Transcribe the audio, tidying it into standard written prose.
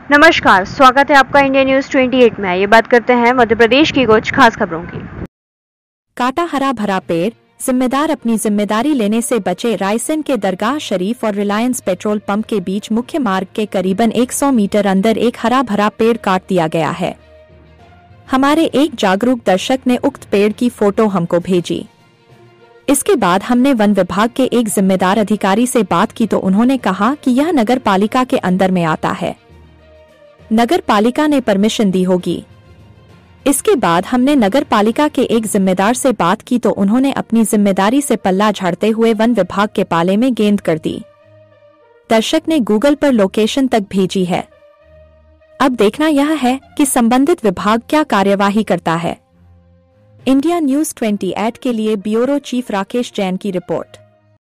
नमस्कार, स्वागत है आपका इंडिया न्यूज 28 में। ये बात करते हैं मध्य प्रदेश की कुछ खास खबरों की। काटा हरा भरा पेड़, जिम्मेदार अपनी जिम्मेदारी लेने से बचे। रायसेन के दरगाह शरीफ और रिलायंस पेट्रोल पंप के बीच मुख्य मार्ग के करीबन 100 मीटर अंदर एक हरा भरा पेड़ काट दिया गया है। हमारे एक जागरूक दर्शक ने उक्त पेड़ की फोटो हमको भेजी। इसके बाद हमने वन विभाग के एक जिम्मेदार अधिकारी से बात की तो उन्होंने कहा कि यह नगर पालिका के अंदर में आता है, नगर पालिका ने परमिशन दी होगी। इसके बाद हमने नगर पालिका के एक जिम्मेदार से बात की तो उन्होंने अपनी जिम्मेदारी से पल्ला झाड़ते हुए वन विभाग के पाले में गेंद कर दी। दर्शक ने गूगल पर लोकेशन तक भेजी है। अब देखना यह है कि संबंधित विभाग क्या कार्यवाही करता है। इंडिया न्यूज 28 के लिए ब्यूरो चीफ राकेश जैन की रिपोर्ट।